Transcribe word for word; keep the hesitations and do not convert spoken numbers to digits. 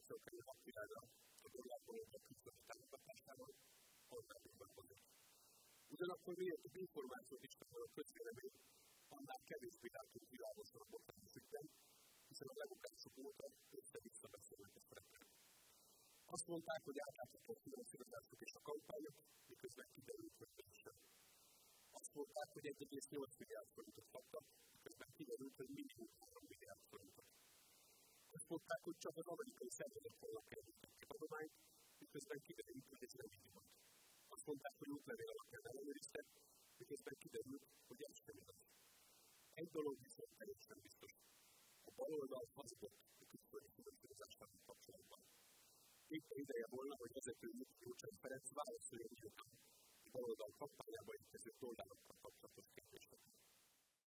információkönyv napvilágra a dollárból küzdött támogatásával Orbánnak hozott. Ugyanakkor miért több információt is kapott a közvélemény, annál kevésbé látunk világosabbot a ügyben, hiszen a lebukások óta össze-vissza beszélnek a szerepet. Azt mondták, hogy átlátható a finanszírozások és a kampányok, miközben kiderült, hogy mégsem. Azt mondták, hogy egy egész nyolc milliárd forintot kaptak, miközben kiderült, hogy minimum három milliárd forintot. Azt mondták, hogy csak az amerikai szervezettel kerültek ki adományt, miközben kiderült, hogy ez nem így volt. Azt mondták, hogy útlevél alapján ellenőriztek, miközben kiderült, hogy ez sem igaz. Egy dolog viszont teljesen biztos. A baloldal hazudott a külföldi finanszírozással kapcsolatban. Éppen ideje volna, hogy vezetőjük Gyurcsány Ferenc válaszoljon nyíltan a baloldal kampányába érkező dollárokkal kapcsolatos kérdéseket.